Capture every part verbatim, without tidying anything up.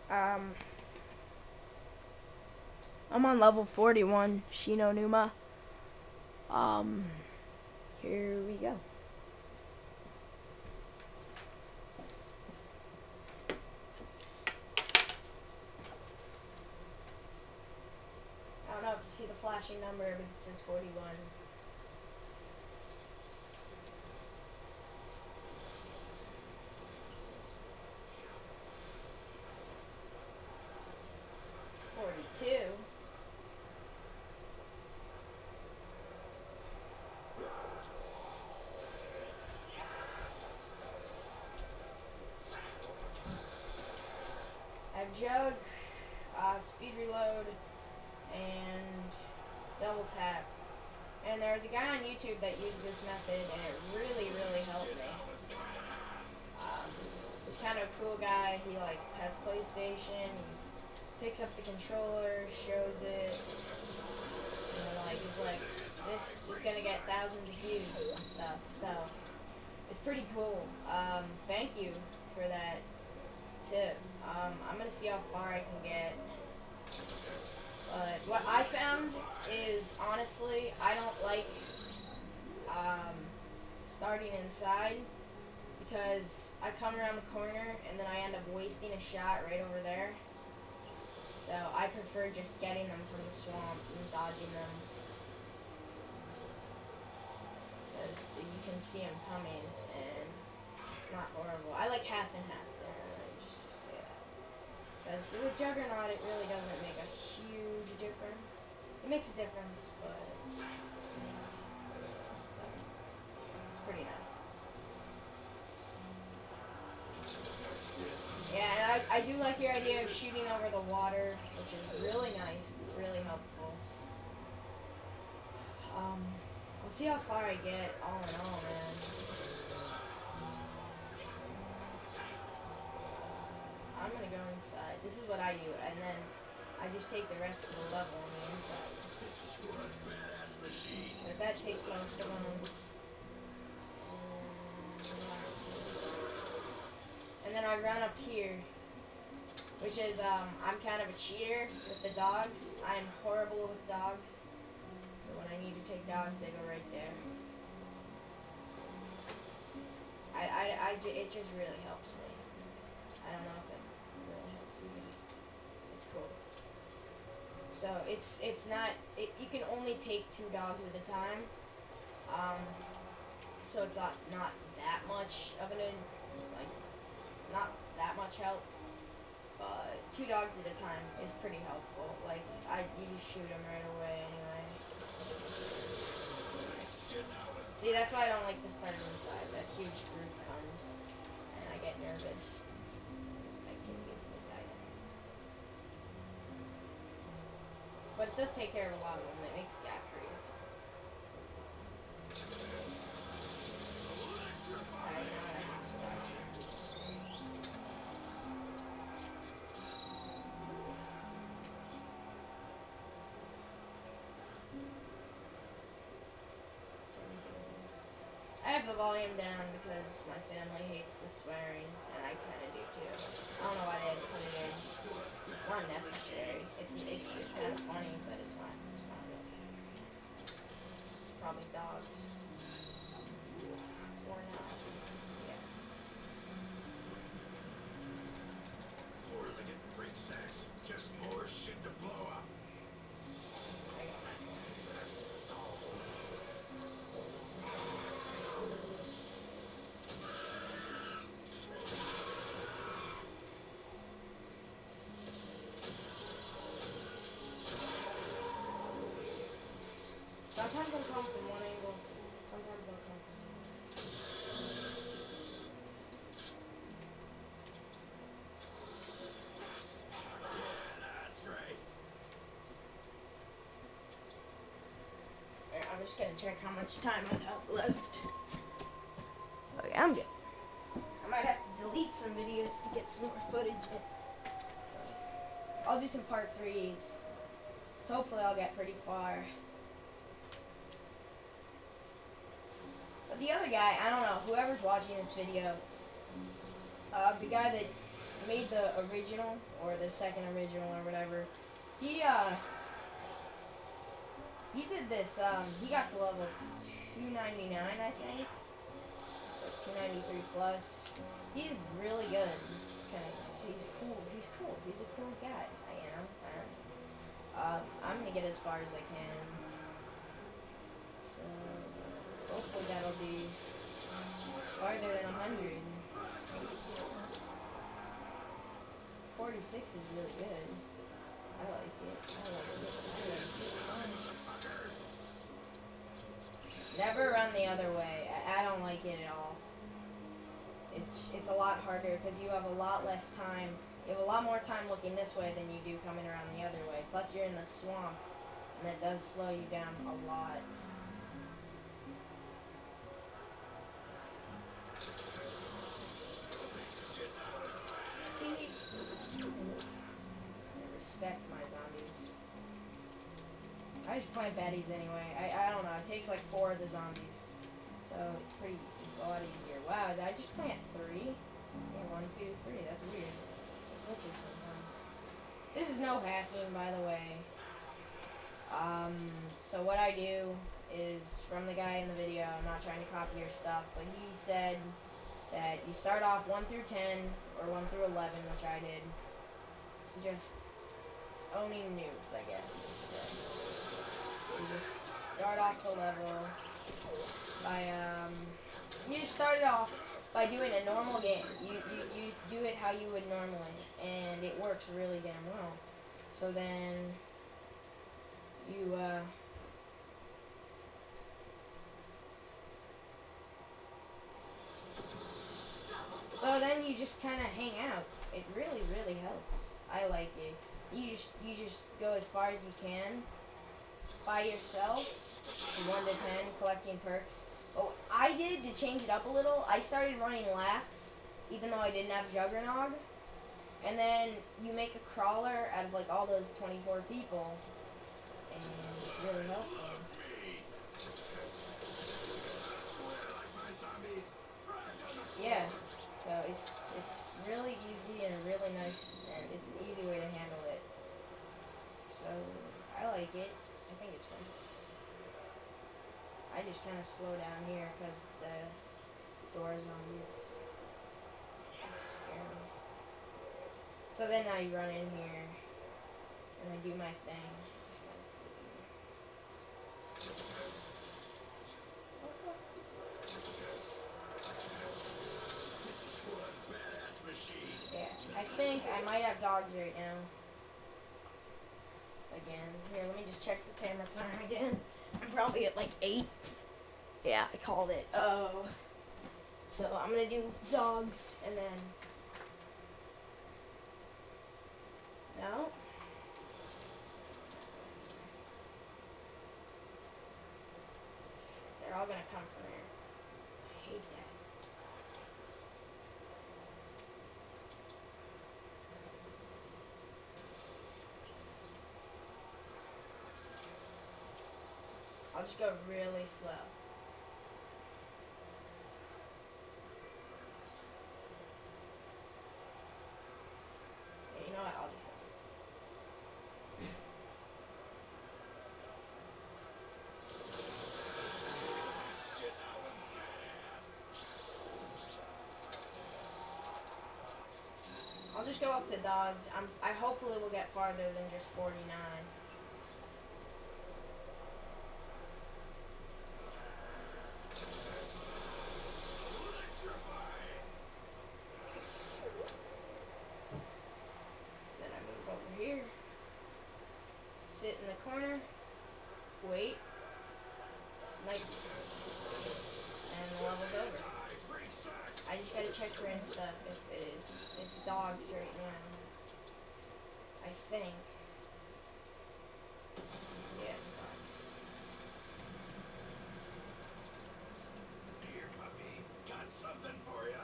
Um, I'm on level forty-one, Shino Numa. Um, here we go. I don't know if you see the flashing number, but it says forty-one. forty-two. I have Jug, uh, Speed Reload, and Double Tap. And there's a guy on YouTube that used this method, and it really, really helped me. Um, he's kind of a cool guy. He like has PlayStation. He picks up the controller, shows it, and like he's like, this is gonna get thousands of views and stuff. So it's pretty cool. Um, thank you for that tip. Um, I'm gonna see how far I can get. But what I found is, honestly, I don't like um, starting inside because I come around the corner and then I end up wasting a shot right over there. So I prefer just getting them from the swamp and dodging them. Because you can see them coming and it's not horrible. I like half and half. Just to say that. Because with Juggernaut, it really doesn't make a huge difference. It makes a difference, but so, it's pretty nice. Yeah, and I, I do like your idea of shooting over the water, which is really nice. It's really helpful. Um, we'll see how far I get, all in all, man. I'm gonna go inside. This is what I do, and then I just take the rest of the level on the inside. Because that takes most of them. And then I run up here, which is, um, I'm kind of a cheater with the dogs. I am horrible with dogs. So when I need to take dogs, they go right there. I, I, I, it just really helps me. I don't know if it really helps you, but it's cool. So it's, it's not, it, you can only take two dogs at a time. Um, so it's not, not that much of an, like, not that much help, but two dogs at a time is pretty helpful. Like, I you just shoot them right away anyway. See, that's why I don't like to start inside. That huge group comes, and I get nervous. Because my kid gets me died. But it does take care of a lot of them. It makes a gap for you, so. Alright, you know what, I can just dodge these people. I have the volume down because my family hates the swearing, and I kind of do too. I don't know why they had to put it in. It's not necessary. It's it's it's kind of funny, but it's not. It's not really. Probably dogs. Or not. Yeah. Four-legged freight sacks. Just more shit to blow up. I got my phone. Sometimes I'll come from one angle. Sometimes I'll come from the other. That's right. Alright, I'm just gonna check how much time I have left. Okay, I'm good. I might have to delete some videos to get some more footage in. I'll do some part threes. So hopefully I'll get pretty far. But the other guy, I don't know, whoever's watching this video, uh, the guy that made the original, or the second original, or whatever, he, uh, he did this, um, he got to level two ninety-nine, I think. It's like two ninety-three plus. He's really good. He's kind of, he's cool. He's cool. He's a cool guy. I am. I am. Um, I'm gonna get as far as I can. So, hopefully that'll be farther than one hundred. forty-six is really good. I like it. I like it. I like it. Never run the other way. I, I don't like it at all. It's it's a lot harder because you have a lot less time. You have a lot more time looking this way than you do coming around the other way. Plus you're in the swamp, and it does slow you down a lot. Respect my zombies. I just play baddies anyway. I, I don't know. It takes like four of the zombies. So it's pretty, it's a lot easier. Wow, did I just plant three? Yeah, one, two, three. That's weird. It glitches sometimes. This is no hacking, by the way. Um, so what I do is, from the guy in the video, I'm not trying to copy your stuff, but he said that you start off one through ten, or one through eleven, which I did. Just owning noobs, I guess you could say. You just start off the level by, um, you just start it off by doing a normal game. You, you, you do it how you would normally, and it works really damn well. So then, you, uh, so then you just kind of hang out. It really, really helps. I like it. You just, you just go as far as you can by yourself, from one to ten, collecting perks. Oh, I did, to change it up a little, I started running laps, even though I didn't have Juggernog. And then you make a crawler out of like all those twenty-four people, and it's really helpful. Yeah, so it's it's really easy and really nice, and it's an easy way to handle it. So I like it. I think it's fun. I just kind of slow down here because the door zombies scare me. So then I run in here and I do my thing. Just kind of sit here. Yeah, I think I might have dogs right now. Again. Here, let me just check the camera time again. I'm probably at like eight. Yeah, I called it. Oh. So I'm gonna do dogs and then. No. They're all gonna come from here. I hate that. I'll just go really slow. Yeah, you know what? I'll just. I'll just go up to dogs. I'm. I hopefully will get farther than just forty-nine. Sit in the corner, wait, snipe, and the level's over. I just gotta check for insta if it is. It's dogs right now. I think. Yeah, it's dogs. Here, puppy. Got something for you.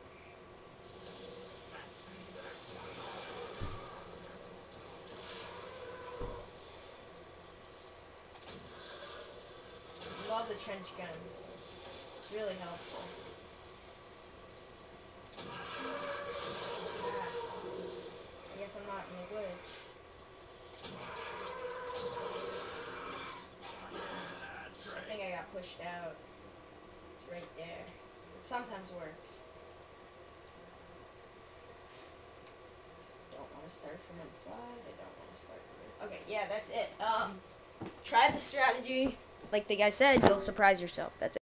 Love the trench gun. It's really helpful. Ah. got pushed out. It's right there. It sometimes works. Don't want to start from inside. I don't want to start from... Okay, yeah, that's it. Um, try the strategy. Like the guy said, you'll surprise yourself. That's it.